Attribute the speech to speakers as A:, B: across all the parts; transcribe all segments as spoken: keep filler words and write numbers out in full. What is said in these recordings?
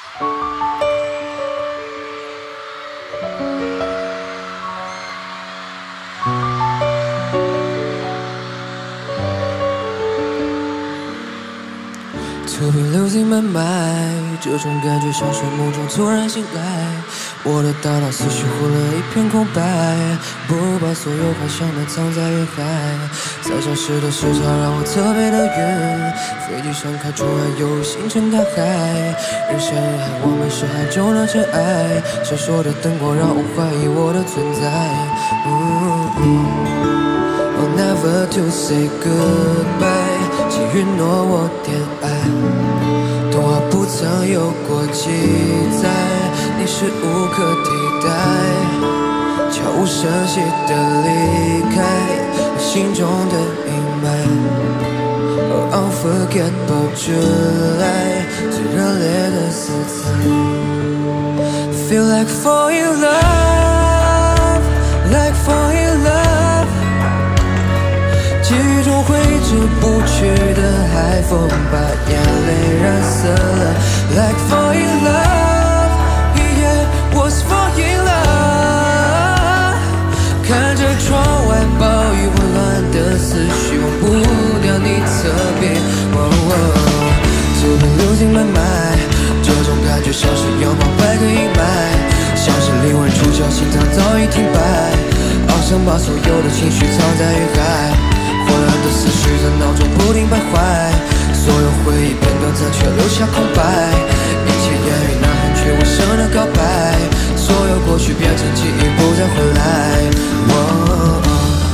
A: To be losing my mind， 这种感觉像睡梦中突然醒来，我的大脑思绪混了一片空白，不如把所有幻想埋藏在云海。在消失的时差让我特别的晕，飞机上开出来犹如星辰大海，人山人海，我们是海中的尘埃，闪烁的灯光让我怀疑我的存在。I'll never to say goodbye， 请允诺我点爱，童话不曾有过记载，你是无可替代，悄无声息的离开，心中的阴霾。Oh unforgettable July， 最热烈的四彩。Feel like falling in love， like falling in love， 记忆中挥之不去的海风，把眼泪染色了。Like falling in love， yeah was falling in love， 看着窗外暴雨混乱的思绪，忘不掉你侧边。To be losing my mind， 这种感觉像是拥抱百个阴霾，像是灵魂出窍，心脏早已停摆，好想把所有的情绪藏在云海，混乱的思绪在脑中不停徘徊，所有回忆片段暂却留下空白，一切言语呐喊却无声的告白，所有过去变成记忆不再回来。oh,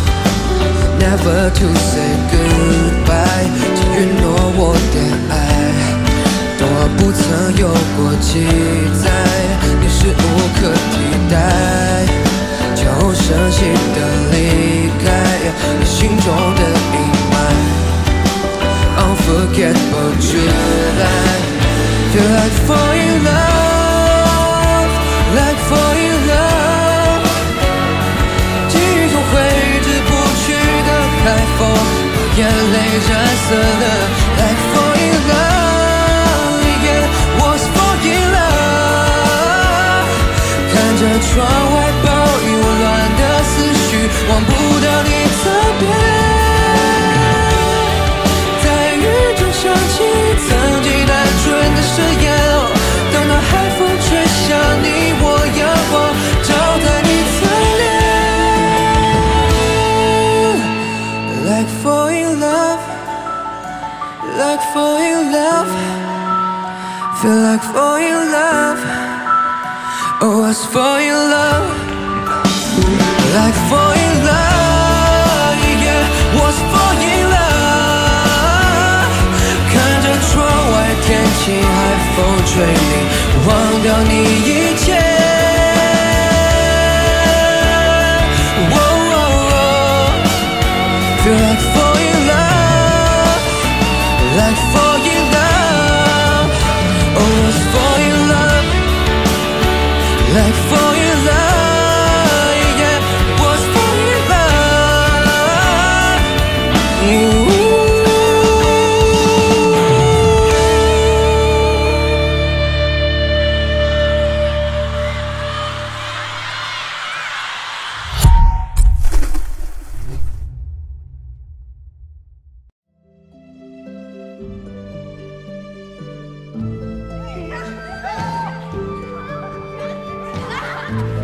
A: Never to say goodbye， 请允诺我点爱，童话不曾有过记载，你是无可替代，悄无声息的离开，你心中的阴霾。Unforgettable July， Feel like falling in love， like falling in love， 记忆中挥之不去的海风，把眼泪染色了。Like falling in love，yeah was falling in love， 看着窗外暴雨紊乱的思绪，忘不掉你侧边。想起曾经单纯的誓言，等到海风吹向你，我阳光照在你侧脸。Like falling in love， like falling in love， feel like falling in love， oh I was falling in love， like falling in love， yeah was falling in love。窗外天气海风吹离，忘掉你一切。oh, oh, oh. Feel like falling in love， like falling in love， oh was falling in love， like falling in love， yeah was falling in love。
B: Thank you.